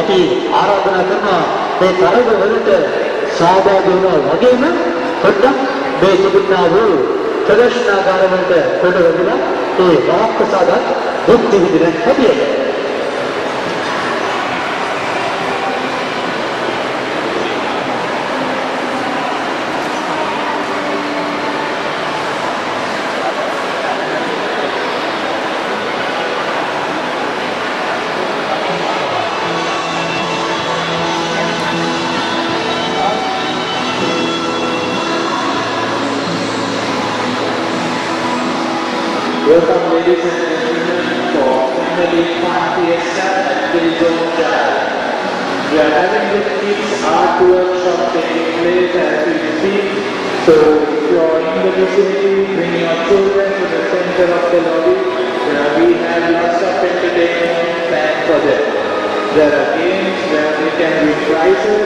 අපි ආරාධනා කරනවා මේ තරග වලට සහභාගී වෙනවා වගේම පොඩ්ඩක් මේ තිබුණා වූ ප්‍රදර්ශනාගාර වලට කොට වෙලා ඒ වාක්කසාදත් බුද්ධි විදිහට හැදියෙන්න. Welcome, ladies and gentlemen, for family parties at Gorpo. We are having this kids art workshop taking place as we speak. So if you are in the vicinity, bring your children to the center of the lobby where we have lots of entertainment planned for them. There are games where they can win prizes